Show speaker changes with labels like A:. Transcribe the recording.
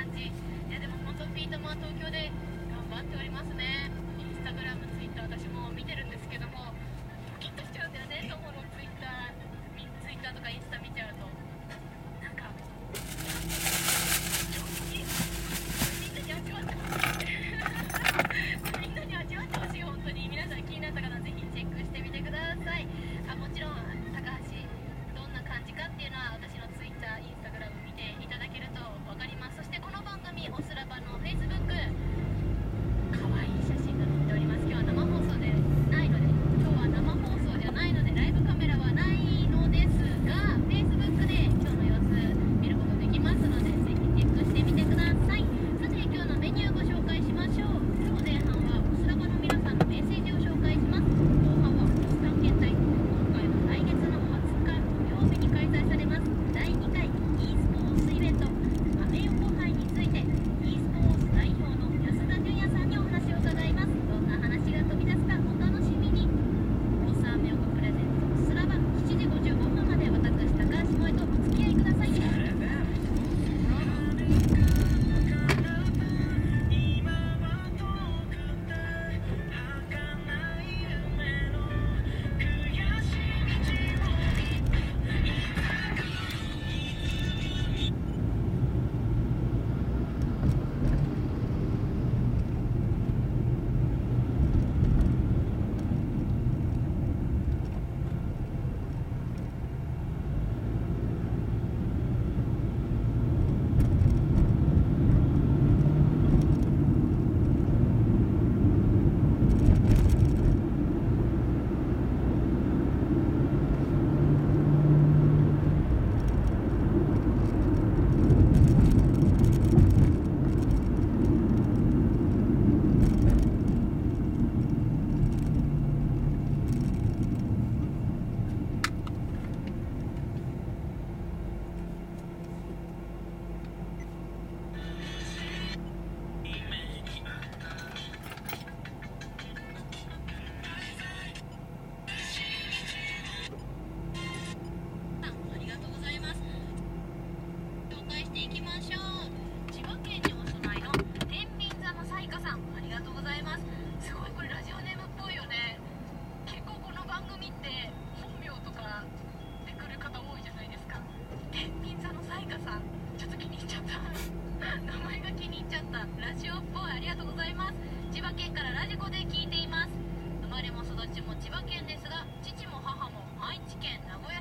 A: 感じ。いやでも本当ピートマン東京で頑張っておりますね。インスタグラム、ツイッター私も見てるんですけども、ドキッとしちゃうんだよね。友のツイッターとかインスタ見ちゃうとなんかみんなに味わってほしい。本当に皆さん気になった方ぜひチェックしてみてください。もちろん高橋どんな感じかっていうのは私のツイッター、インスタグラム見ていただけると分かります。そしてこの番組おすらばの Facebook 可愛い写真が載っております。今日は生放送でないので、今日は生放送じゃないのでライブカメラはないのですが Facebook で今日の様子見ることできますのでぜひチェックしてみてください。さて今日のメニューご紹介しましょう。今日前半はおすらばの皆さんのメッセージを紹介します。後半はポス探検隊。今回は来月の20日土曜日に開催されます第2回 e スポーツイベントアメ横杯について e スポーツ代表の安田純也さんにお話を伺います。どんな話が飛び出すかお楽しみに。大沢アメ横プレゼントスラバ7時55分まで私高橋萌とお付き合いください。ラジオっぽい。ありがとうございます。千葉県からラジコで聞いています。生まれも育ちも千葉県ですが父も母も愛知県名古屋